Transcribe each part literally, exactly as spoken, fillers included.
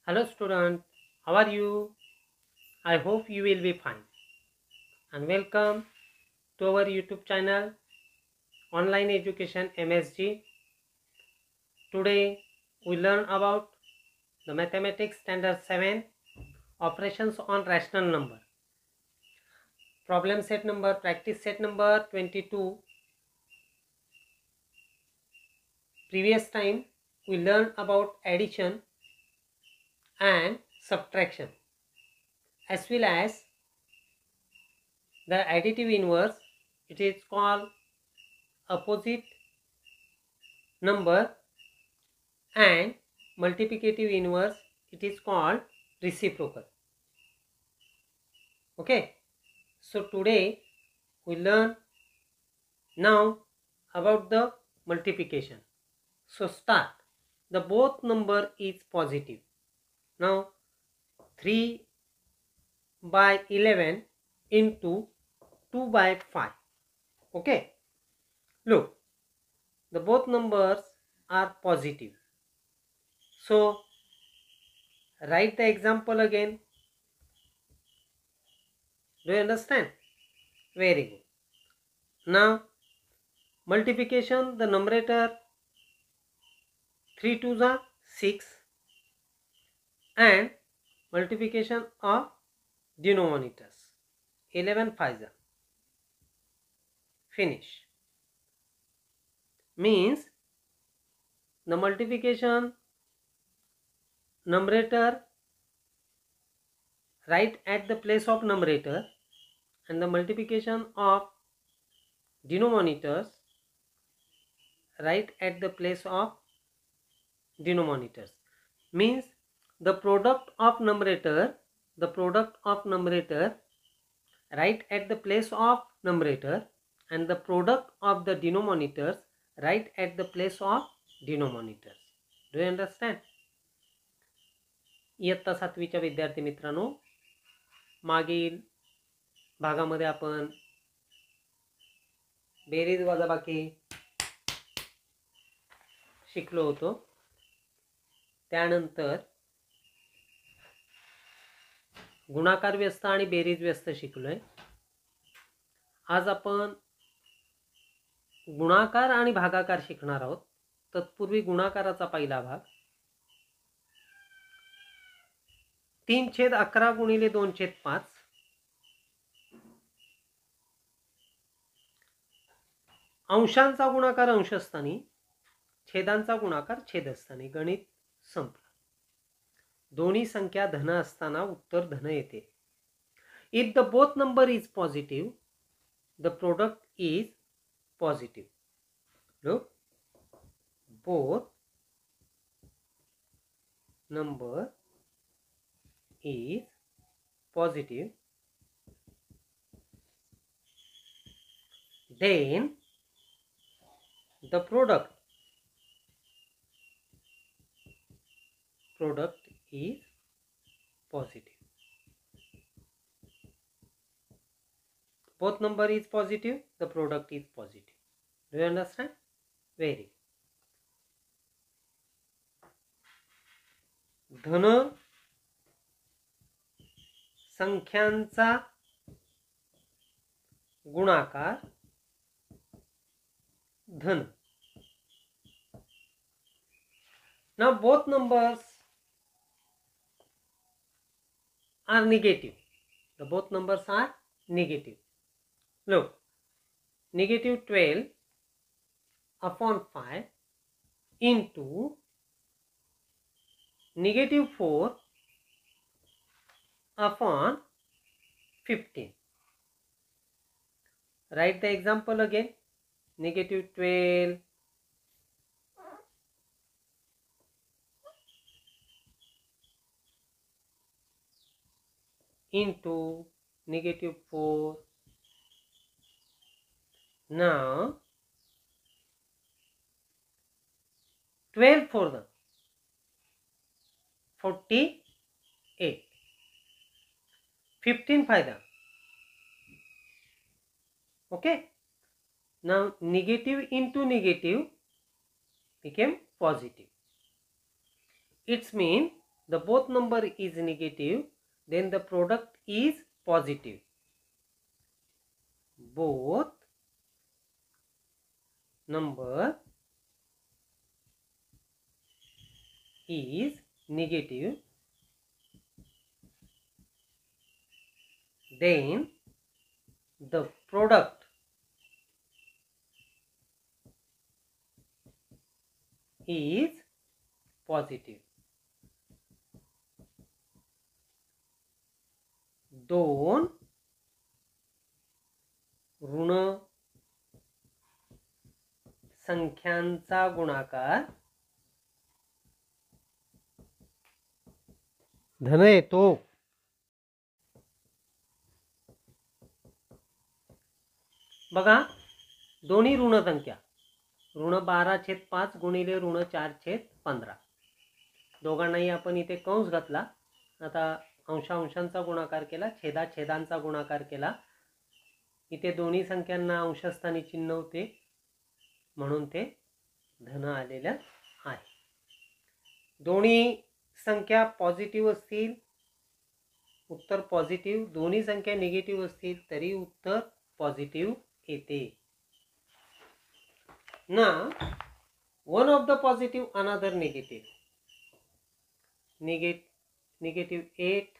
Hello student, how are you? I hope you will be fine and welcome to our YouTube channel Online Education M S G. Today we learn about the Mathematics Standard seven Operations on Rational Number. Problem set number, practice set number twenty-two. Previous time we learned about addition and subtraction as well as the additive inverse. It is called opposite number, and multiplicative inverse, it is called reciprocal. Okay, so today we learn now about the multiplication. So start. The both number is positive. Now three by eleven into two by five. Okay, look, the both numbers are positive. So write the example again. Do you understand? Very good. Now multiplication, the numerator three twos are six, and multiplication of denominators eleven fives are finish. Means the multiplication numerator write at the place of numerator, and the multiplication of denominators write at the place of denominators. Means the product of numerator, the product of numerator write at the place of numerator, and the product of the denominators write at the place of denominators. Do you understand? इयत्ता सातवीच्या विद्यार्थी मित्रांनो, मागील भागामध्ये आपण berries वजाबाकी शिकलो होतो. त्यानंतर गुणाकार व्यस्त आणि बेरीज व्यस्त शिकलोय. आज आपण गुणाकार आणि भागाकार शिकणार आहोत. तत्पूर्वी गुणाकाराचा पहिला भाग, तीन छेद अकरा गुणिले दोन छेद पाच, अंशांचा गुणाकार अंशस्थानी, छेदांचा गुणाकार छेदस्थानी. गणित संपलं. दोन्ही संख्या धन असताना उत्तर धन येते. If the both number is positive, the product is positive. Look, both number is positive, then the product product is positive. Both number is positive, the product is positive. Do you understand? Very good. धन संख्यांचा गुणाकार धन. Now both numbers are negative. The both numbers are negative. Look, negative twelve upon five into negative four upon fifteen. Write the example again. Negative twelve into negative four. Now twelve for them forty-eight. fifteen फायदा. Okay. Now negative into negative became positive. It's mean the both number is negative, then the product is positive. Both number is negative, then the product is positive. दोन ऋण संख्यांचा गुणाकार धन येतो. बघा, दोन्ही ऋण संख्या ऋण बारा छेद पाच गुणिले ऋण चार छेद पंधरा, दोघांनाही आपण इथे कंस घातला. आता अंशांशांचा गुणाकार केला, छेदा छेदांचा गुणाकार केला. इथे दोन्ही संख्यांना अंशस्थानी चिन्ह होते म्हणून ते धन आलेलं आहे. दोन्ही संख्या पॉझिटिव्ह असतील उत्तर पॉझिटिव्ह, दोन्ही संख्या निगेटिव्ह असतील तरी उत्तर पॉझिटिव्ह येते. Now one of the positive, another negative. Negate, negative eight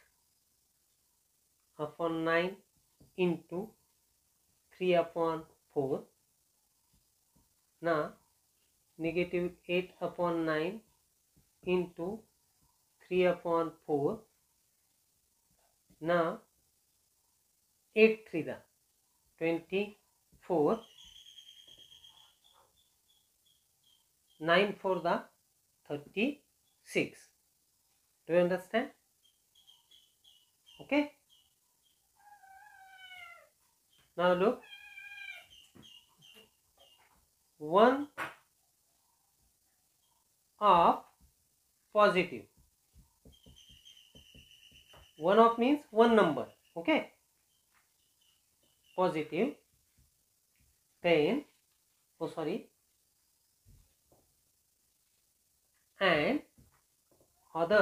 upon nine into three upon four. Now negative eight upon nine into three upon four. Now eight three the twenty-four. nine four the thirty-six. Do you understand? Okay. Now look, one of positive, one of means one number, okay, positive, then oh sorry and other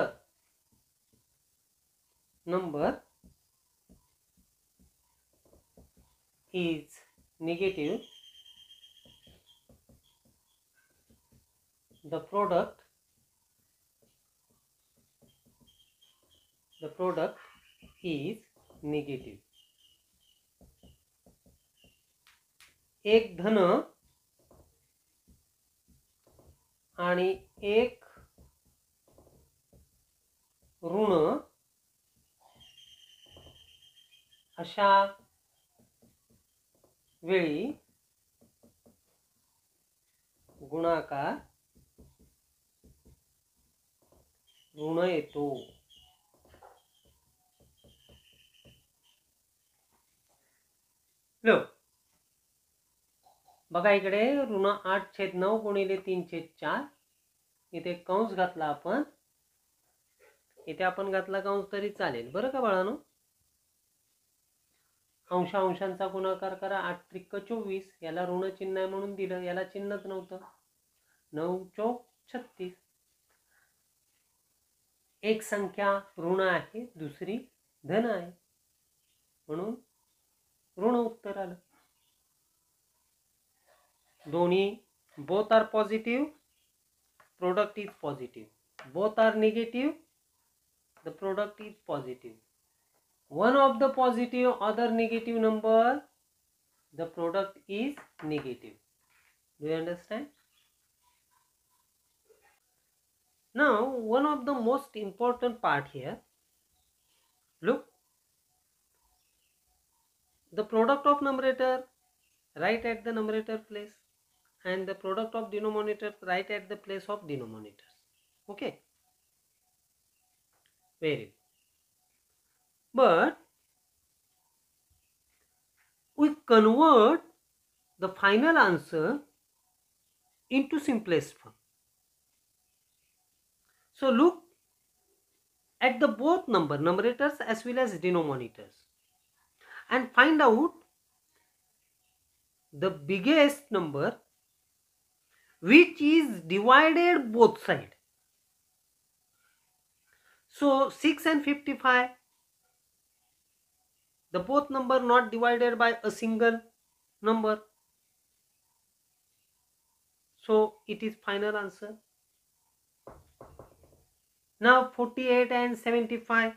number is negative, the product the product is negative. एक धन आणि एक ऋण अशा वेळी गुणाकार ऋण येतो. लो बघा, इकडे ऋण आठ छेद नऊ गुणिले तीन छेद चार, इथे कंस घातला आपण, इथे आपण घातला कंस तरी चालेल बरं का बाळांनो. अंशा अंशांचा गुणाकार करा, आठ त्रिक चोवीस, याला ऋण चिन्ह आहे म्हणून दिलं, याला चिन्हच नव्हतं. नऊ चौक छत्तीस. एक संख्या ऋण आहे, दुसरी धन आहे म्हणून ऋण उत्तर आलं. दोन्ही both are positive, product is positive. Both are negative, the product is positive. One of the positive, other negative number, the product is negative. Do you understand? Now one of the most important part here, look, the product of numerator write at the numerator place and the product of denominator write at the place of denominators. Okay, very good. But we convert the final answer into simplest form. So look at the both number numerators as well as denominators and find out the biggest number which is divided both sides. So six and fifty-five, the both number not divided by a single number. So it is final answer. Now forty-eight and seventy-five.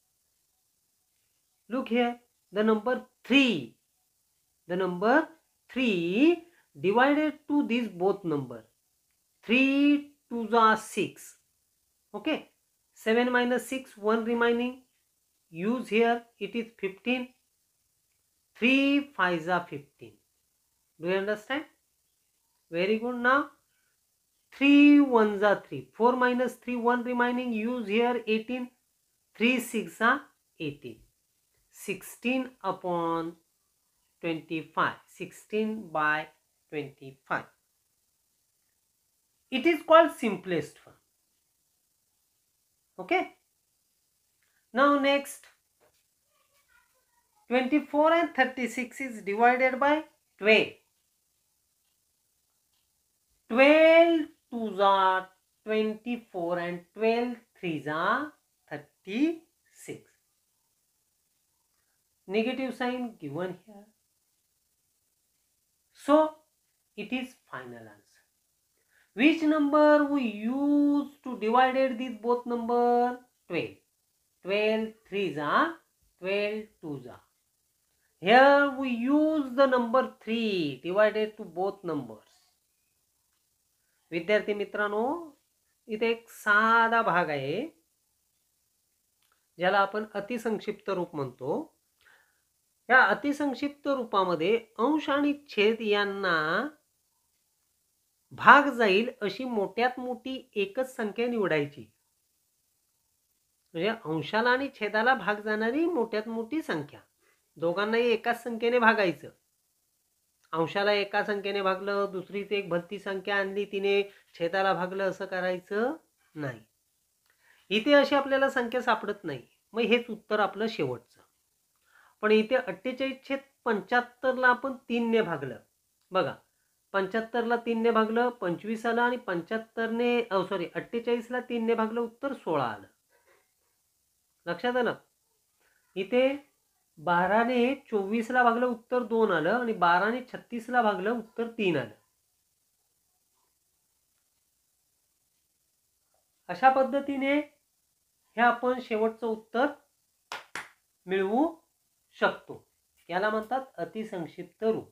Look here, the number three. The number three divided to these both number. three twos are six. Okay. seven minus six, one remaining. Use here, it is fifteen. three fives are fifteen. Do you understand? Very good. Now three ones are three. four minus three, one remaining. Use here eighteen. three six are eighteen. sixteen upon twenty-five. sixteen by twenty-five. It is called simplest form. Okay. Now next, twenty-four and thirty-six is divided by twelve. twelve twos are twenty-four and twelve threes are thirty-six. Negative sign given here. So it is final answer. Which number we use to divide these both number? twelve. twelve threes are twelve twos are. Here we use the number three divided to both numbers. विद्यार्थी मित्रांनो, इथे एक साधा भाग आहे ज्याला आपण अतिसंक्षिप्त रूप म्हणतो. या अतिसंक्षिप्त रूपामध्ये अंश आणि छेद यांना भाग जाईल अशी मोठ्यात मोठी एकच संख्या निवडायची. म्हणजे अंशाला आणि छेदाला भाग जाणारी मोठ्यात मोठी संख्या. दोघांनाही एकाच संख्येने भागायचं. अंशाला एका संख्येने भागलं, दुसरीच एक भलती संख्या आणली तिने छेदाला भागलं, असं करायचं नाही. इथे अशी आपल्याला संख्या सापडत नाही. मग हेच उत्तर आपलं शेवटचं. पण इथे अठ्ठेचाळीस छेद पंच्याहत्तर ला आपण तीन ने भागलं. बघा, पंच्याहत्तर ला तीन ने भागलं, पंचवीस आलं आणि पंच्याहत्तर ने सॉरी अठ्ठेचाळीस ला तीन ने भागलं, उत्तर सोळा आलं. लक्षात आलं? इथे बारा ने चोवीस ला भागलं, उत्तर दोन आलं आणि बारा ने छत्तीस ला भागलं, उत्तर तीन आलं. अशा पद्धतीने हे आपण शेवटचं उत्तर मिळवू शकतो. याला म्हणतात अतिसंक्षिप्त रूप.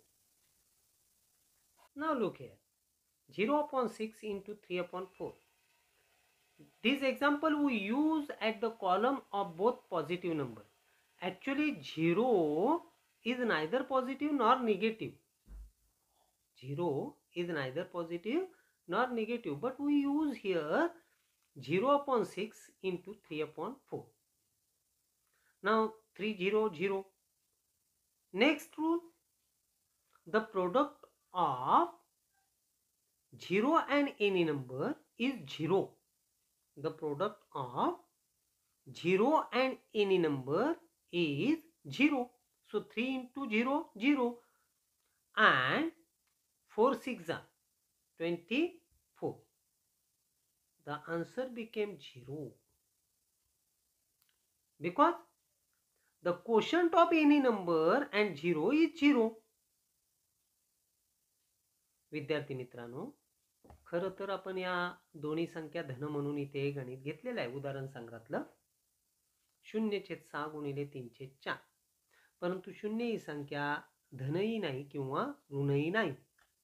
Now look here, zero upon six into three upon four. This example we use at the column of both positive number. Actually zero is neither positive nor negative. Zero is neither positive nor negative, but we use here zero upon six into three upon four. Now three zero zero. Next rule, the product of zero and any number is zero. The product of zero and any number is zero. So three into zero, zero, and four six are twenty-four. The answer became zero because the quotient of any number and zero is zero. विद्यार्थी मित्रांनो, खरं तर आपण या दोन्ही संख्या धन म्हणून इथे गणित घेतलेलं आहे उदाहरण संग्रहातलं. शून्य छेद सहा गुणिले तीन छेद चार. परंतु शून्य ही संख्या धनही नाही किंवा ऋणही नाही.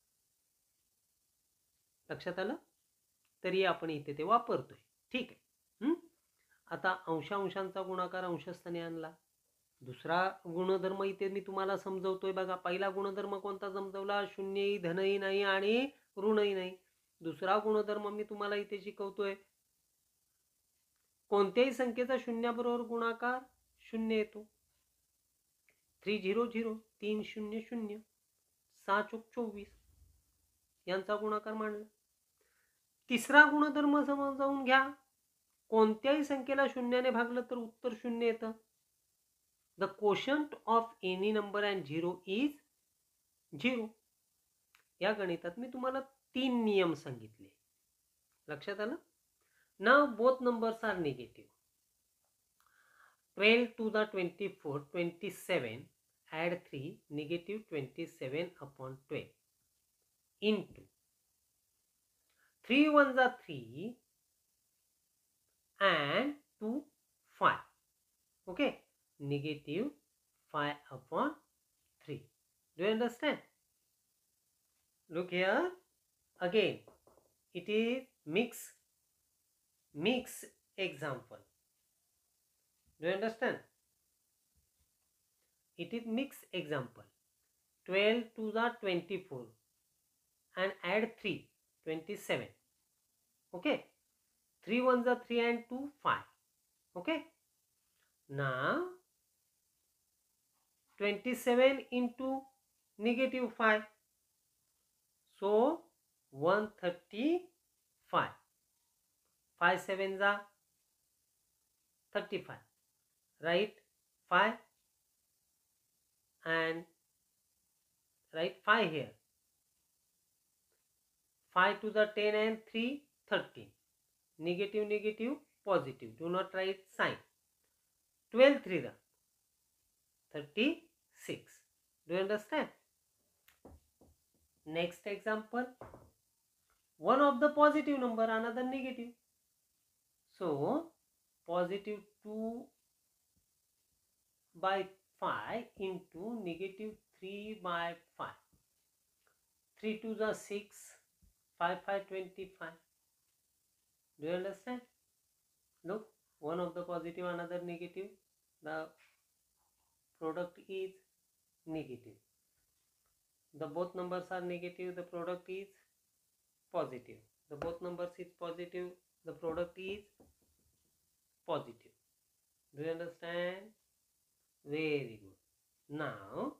लक्षात आलं? तरी आपण इथे ते वापरतोय. ठीक आहे. हम्म आता अंशांशांचा गुणाकार अंशस्थानी आणला. दुसरा गुणधर्म इथे मी तुम्हाला समजवतोय. बघा, पहिला गुणधर्म कोणता समजवला? शून्यही धनही नाही आणि ऋणही नाही. दुसरा गुणधर्म मी तुम्हाला इथे शिकवतोय, कोणत्याही संख्येचा शून्याबरोबर गुणाकार शून्य येतो. थ्री झिरो झिरो, तीन शून्य शून्य, सहा चोक चोवीस यांचा गुणाकार मांडला. तिसरा गुणधर्म समजावून घ्या, कोणत्याही संख्येला शून्याने भागलं तर उत्तर शून्य येतं. The quotient of any number and zero is zero. या गणितात मी तुम्हाला तीन नियम सांगितले. लक्षात आलं? Now both numbers are negative. twelve to the twenty-four, twenty-seven, add three, negative twenty-seven upon twelve, into three ones are three and two, five. Okay, negative five upon three. Do you understand? Look here, again, it is mix, mix example. Do you understand? It is mix example. twelve to the twenty-four and add three, twenty-seven. Okay, three ones are three and two, five. Okay, now twenty-seven into negative five, so one hundred thirty-five. five sevens are thirty-five. Write five and write five here. five to the ten and three, thirteen. Negative, negative, positive. Do not write sign. twelve three the thirty-six. Do you understand? Next example. One of the positive number, another negative. So, positive two by five into negative three by five. three to the six, five five twenty-five. Do you understand? Look, one of the positive, another negative. The product is negative. The both numbers are negative, the product is positive. The both numbers is positive, the product is positive. Do you understand? Very good. Now,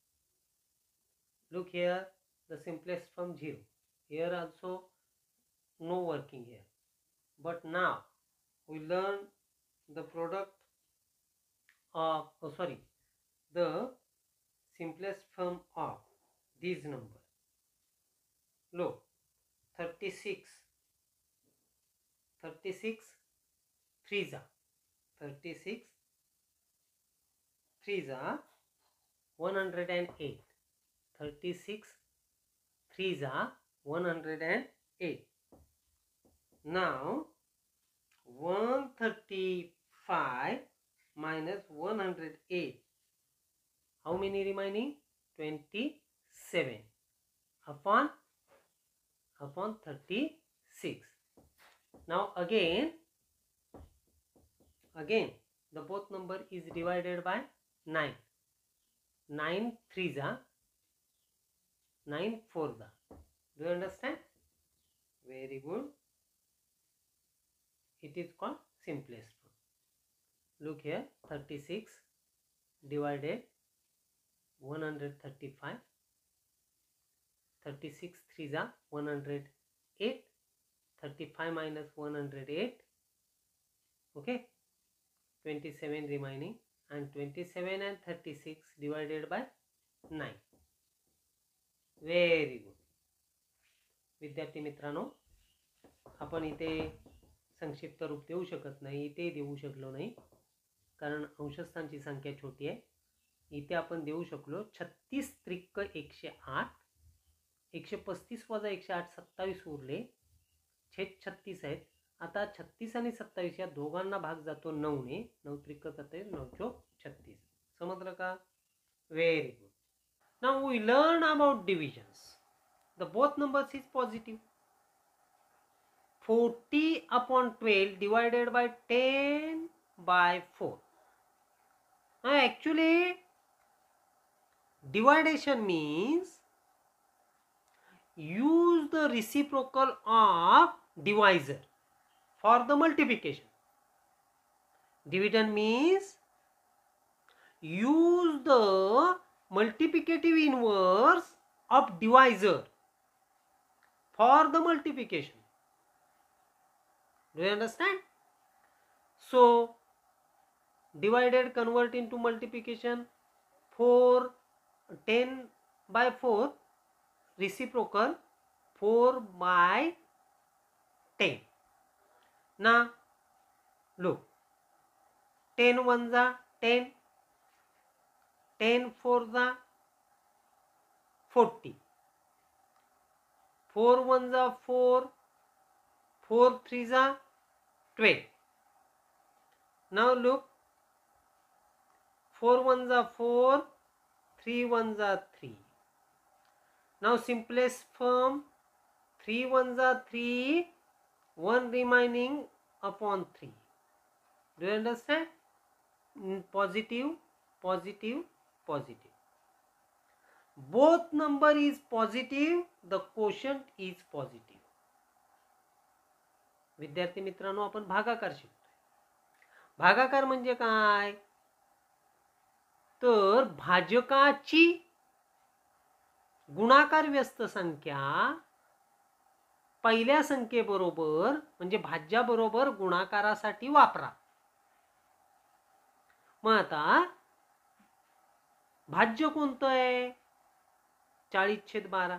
look here, the simplest from zero. Here also no working here. But now we learn the product of, oh sorry, the simplest form of these number. Look, thirty-six, thirty-six, threes are, thirty-six, threes are one hundred eight, thirty-six, threes are one hundred eight. Now, one hundred thirty-five minus one hundred eight. How many remaining? twenty-seven upon upon thirty-six. Now again, again the both number is divided by nine. nine threes are, nine fours are. Do you understand? Very good. It is called simplest form. Look here, thirty-six divided one hundred thirty-five. thirty-six threes are one hundred eight. thirty-five minus one hundred eight. Okay. twenty-seven remaining, and twenty-seven and thirty-six divided by nine. Very good. विद्यार्थी मित्रांनो, आपण इथे संक्षिप्त रूप देऊ शकत नाही, इथे देऊ शकलो नाही कारण अंशस्थांची संख्या छोटी आहे. इथे आपण देऊ शकलो छत्तीस त्रिक एकशे आठ, एकशे पस्तीस वजा एकशे आठ, सत्तावीस उरले, छेद छत्तीस आहेत. आता छत्तीस आणि सत्तावीस या दोघांना भाग जातो नऊ ने, नऊ त्रिक जाते नऊ चौक छत्तीस. समजलं का? Very good. Now we learn about divisions. The both numbers is positive. forty upon twelve divided by ten by four. Now actually dividation means use the reciprocal of divisor for the multiplication. Dividend means use the multiplicative inverse of divisor for the multiplication. Do you understand? So divided convert into multiplication. four, ten by four, reciprocal four by ten. Now look, ten one जा ten, ten four जा forty, four one जा four, four three जा twelve. Now look, four one जा four, three one जा three. Now simplest form, three one जा three, one remaining upon three. Do you understand? Positive, positive, positive. Both number is positive, the quotient is positive. विद्यार्थी मित्रांनो, आपण भागाकार शिकतोय. भागाकार म्हणजे काय? तर भाजकाची गुणाकार व्यस्त संख्या पहिल्या संख्येबरोबर म्हणजे भाज्याबरोबर गुणाकारासाठी वापरा. मग आता भाज्य कोणतं आहे? चाळीस छेद बारा.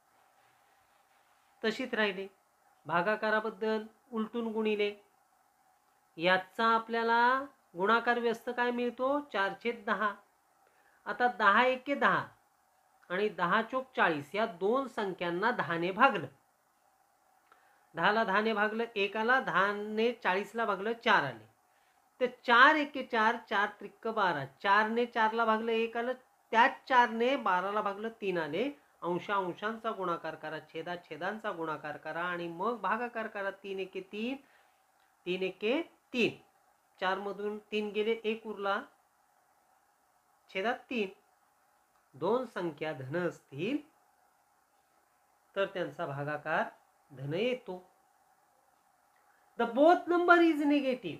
तशीच राहिले. भागाकाराबद्दल उलटून गुणिले. याचा आपल्याला गुणाकार व्यस्त काय मिळतो? चार छेद दहा. आता दहा एके दहा आणि दहा चोक चाळीस या दोन संख्यांना दहाने भागलं. दहाला दहाने भागलं एक आला, दहाने चाळीसला भागलं चार आले. तर चार एके चार, चार त्रिक्क बारा. चारने चारला भागलं एक आलं, त्याच चारने बाराला भागलं तीन आले. अंशा अंशांचा गुणाकार करा, छेदा छेदांचा गुणाकार करा आणि मग भागाकार करा. तीन एके तीन, तीन एके तीन. चार मधून तीन गेले, एक उरला, छेदात तीन. दोन संख्या धन असतील तर त्यांचा भागाकार धन येतो. The both number is negative,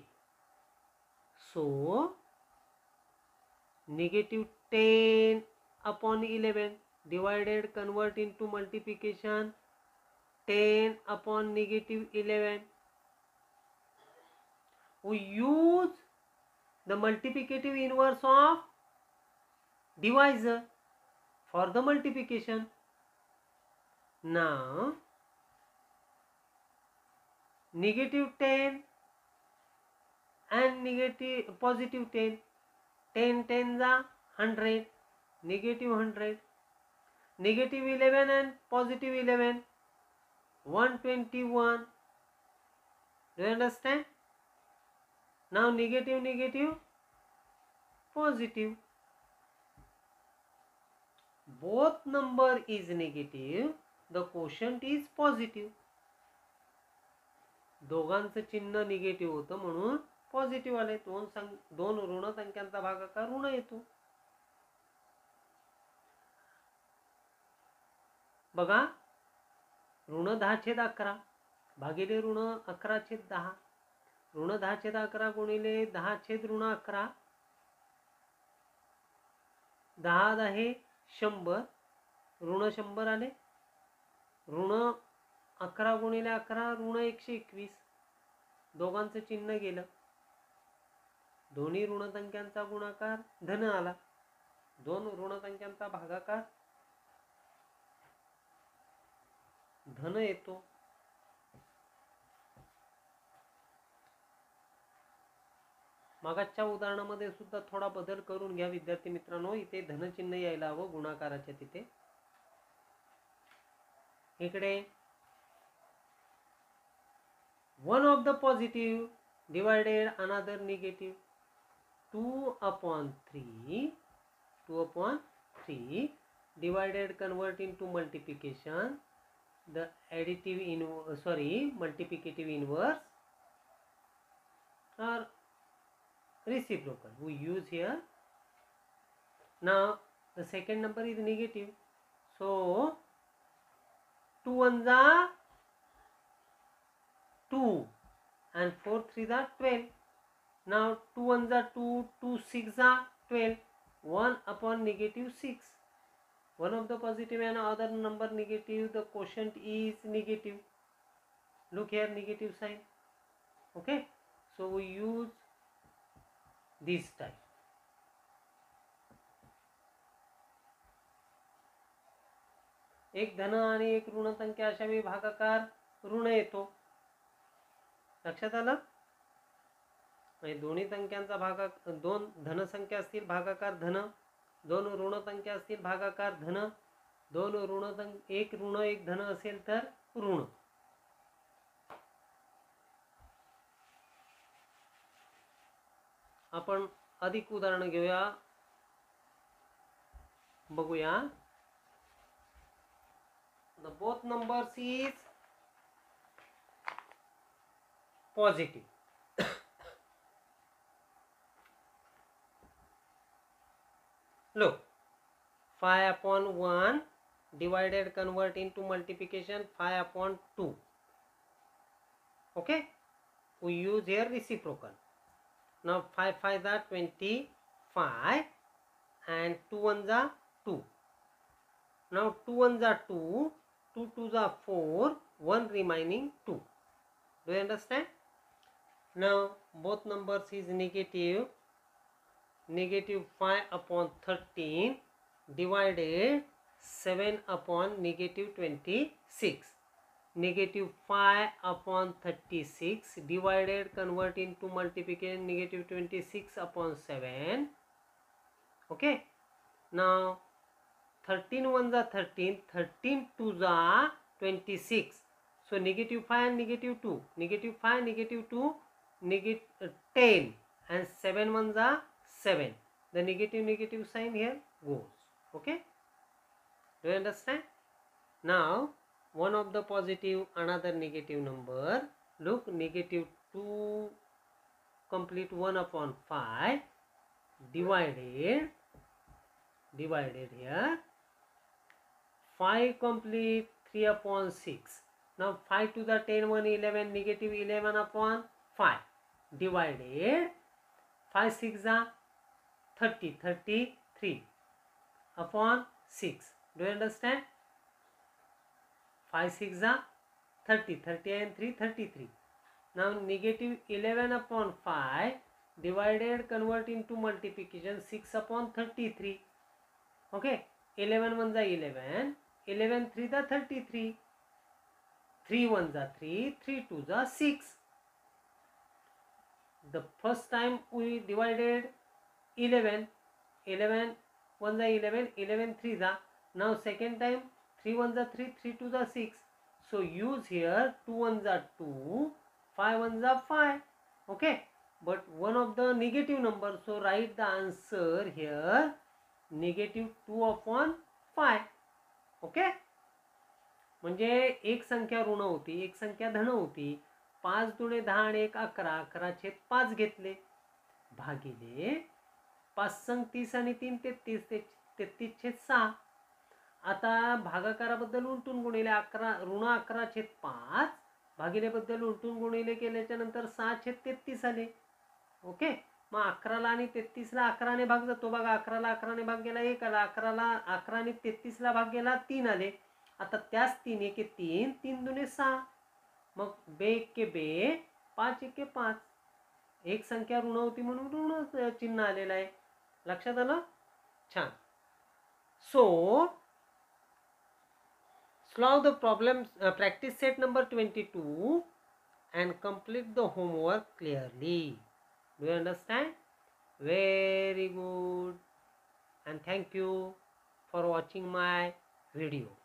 so negative ten upon eleven divided convert into multiplication ten upon negative eleven. We use the multiplicative inverse of divisor for the multiplication. Now negative ten and negative positive ten, ten ten जा hundred, negative hundred. Negative eleven and positive eleven, one twenty-one. Do you understand? Now negative negative positive. Both number is negative, the quotient is positive. दोघांचं चिन्ह negative होतं म्हणून positive आले. दोन संख दोन ऋण संख्यांचा भागाकार ऋण येतो. बघा, ऋण दहा छेद अकरा भागिले ऋण अकरा छेद दहा. ऋण दहा छेद अकरा गुणिले दहा छेद ऋण अकरा. दहा दहे शंभर, ऋण शंभर आले. ऋण अकरा गुणिले अकरा ऋण एकशे एकवीस. दोघांचं चिन्ह गेलं. दोन्ही ऋण संख्यांचा गुणाकार धन आला. दोन ऋण संख्यांचा भागाकार धन येतो. मागच्या उदाहरणामध्ये सुद्धा थोडा बदल करून घ्या विद्यार्थी मित्रांनो. इथे धन चिन्ह यायला हवं गुणाकाराच्या तिथे. इकडे one of the positive divided another negative. Two upon three, two upon three divided convert into multiplication. The additive in sorry multiplicative inverse or reciprocal we use here. Now the second number is negative, so two ones are two and four threes are twelve. Now two ones are two, two six are twelve. one upon negative six. One of the positive and other number negative, the quotient is negative. Look here, negative sign. Okay, so we use this type. एक धन आणि एक ऋण संख्या अशा वेळी भागाकार ऋण येतो. लक्षात आलं? म्हणजे दोन्ही संख्यांचा भागाकार, दोन धनसंख्या असतील भागाकार धन, दोन ऋण संख्या असतील भागाकार धन, दोन ऋण एक ऋण एक धन असेल तर ऋण. आपण अधिक उदाहरण घेऊया, बघूया. The both numbers is positive. Look, five upon one divided convert into multiplication five upon two. Okay, we use here reciprocal. Now five five are twenty-five and two ones are two. Now two ones are two, two twos are four, one remaining two. Do you understand? Now both numbers is negative. Negative five upon thirteen divided seven upon negative twenty-six. Negative five upon thirty-six divided convert into multiplication negative twenty-six upon seven. Okay. Now thirteen ones are thirteen, thirteen twos are twenty-six. So negative five and negative two, negative five, negative two, negative ten, and seven ones are seven. The negative negative sign here goes. Okay. Do you understand? Now one of the positive, another negative number. Look, negative two complete one upon five divided divided here five complete three upon six. Now five to the ten, one, eleven, negative eleven upon five divided five six are thirty, thirty-three upon six. Do you understand? five six are thirty, thirty and three, thirty-three. Now negative eleven upon five divided convert into multiplication six upon thirty-three. Okay, eleven ones are eleven, eleven threes are thirty-three, three ones are three, three twos are six. The first time we divided eleven, eleven ones are eleven, eleven threes are. Now second time three ones are three, three twos are six. So use here two ones are two, five ones are five. Okay, but one of the negative numbers, so write the answer here negative two upon five. Okay, म्हणजे एक संख्या ऋण होती, एक संख्या धन होती. पाच दुणे दहा आणि एक अकरा, अकरा छेद पाच घेतले भागिले पाच संग तीस आणि तीन तेहतीस, तेहतीस छेद सहा. आता भागाकाराबद्दल उलटून गुणिले अकरा ऋण अकरा छेद पाच भागिलेबद्दल उलटून गुणिले केल्याच्या नंतर सहा छेद तेहतीस आले. ओके, मग अकराला आणि तेहतीसला अकराने भाग जातो बघा. अकराला अकराने भाग गेला एक आला, अकराला अकरा आणि तेहतीसला भाग गेला तीन आले. आता त्याच तीन एके तीन, तीन दुने सहा, मग बे एके बे, पाच एके पाच. एक संख्या ऋण होती म्हणून ऋण चिन्ह आलेलं आहे. लक्षात आलं? छान. सो solve the problem, uh, practice set number twenty-two and complete the homework clearly. Do you understand? Very good, and thank you for watching my video.